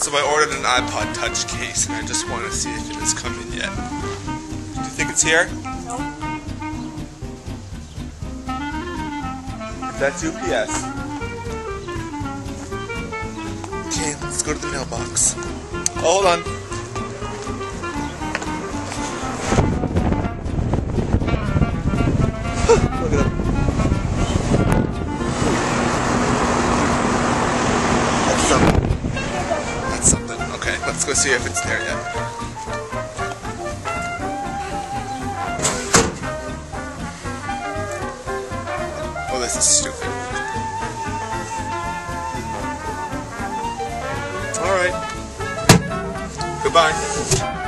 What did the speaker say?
So I ordered an Ipod Touch case, and I just want to see if it has come in yet. Do you think it's here? No. That's UPS. Okay, let's go to the mailbox. Oh, hold on. Look at that. That's something. Okay, let's go see if it's there yet. Oh, this is stupid. Alright. Goodbye.